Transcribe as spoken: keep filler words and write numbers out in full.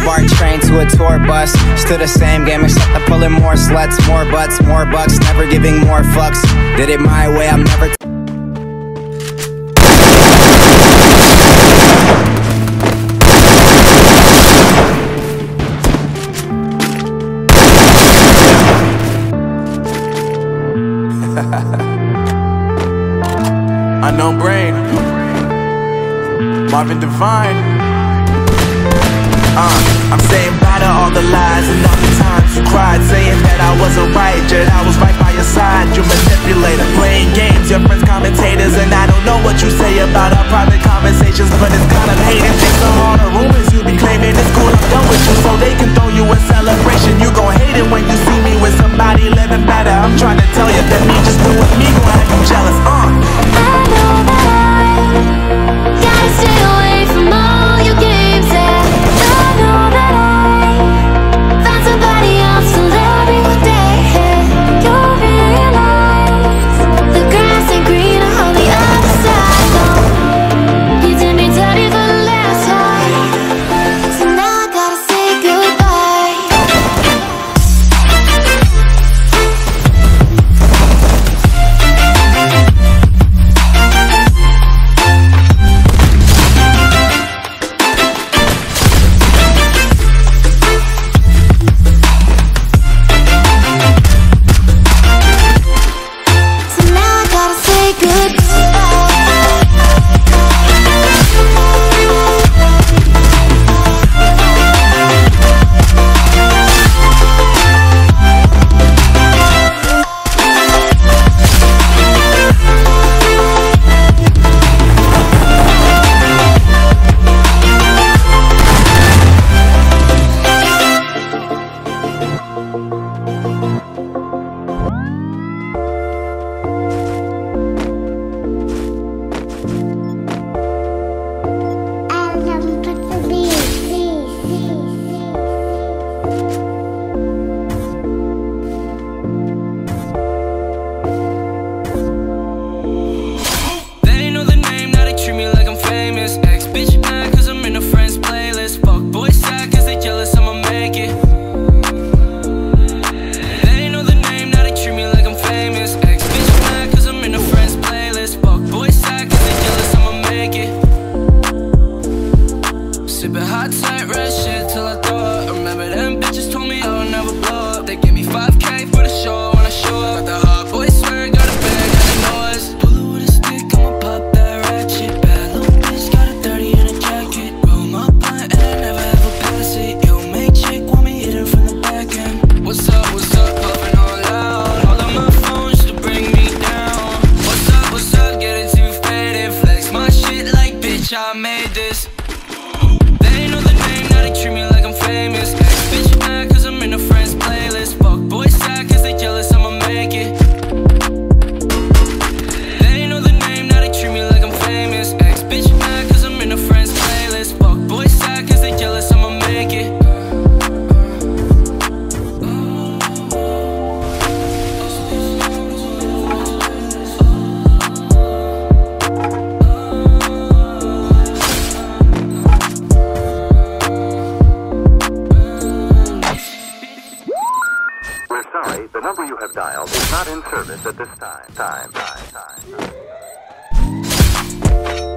BART train to a tour bus. Still the same game except I'm pulling more sluts, more butts, more bucks, never giving more fucks. Did it my way, I'm never Unknown Brain, Marvin Devine. Uh, I'm saying bye to all the lies and all the times you cried, saying that I wasn't right, yet I was right by your side. You manipulator, playing games, your friends commentators, and I don't know what you say about our private conversations, but it's kind of hating. Thanks to all the rumors you be claiming, it's cool I'm done with you, so they can throw you a celebration. You gon' hate it when you see me with somebody living better. I'm trying to tell you that me just doing me gon' have you jealous. Uh. I know that I gotta stay away from all your games, and I know that I found somebody else to love every day. You'll realize the grass ain't greener on the other side. No, you did me dirty for the last time, so now I gotta say goodbye. So now I gotta say goodbye. They know the name, now they treat me like I'm famous. Ex bitch mad cause I'm in a friend's playlist. Fuck boy sad cause they jealous I'ma make it. They know the name, now they treat me like I'm famous. Ex bitch mad cause I'm in a friend's playlist. Fuck boy sad cause they jealous I'ma make it. Sipping hot tight red shit till I throw up. Remember them bitches told me I would never blow up. They give me five K for the show when I show up. Got the hot boy swear, got a bag, got a noise. Bullet with a stick, I'ma pop that ratchet. Bad little bitch, got a thirty in a jacket. Roll my blunt and I never ever pass it. Yo, make chick want me hit her from the back end. What's up, what's up, puffin' all loud. All on my phone just to bring me down. What's up, what's up, get it too faded. Flex my shit like bitch, I made this. They know the name, now they treat me like I'm famous. Ex bitch mad cause I'm in a friend's playlist. Fuck boy sad cause they jealous I'ma make it. They know the name, now they treat me like I'm famous. Ex bitch mad cause I'm in a friend's playlist. Fuck boy sad cause they jealous I'ma make it. We're sorry, the number you have dialed is not in service at this time. Time, time, time.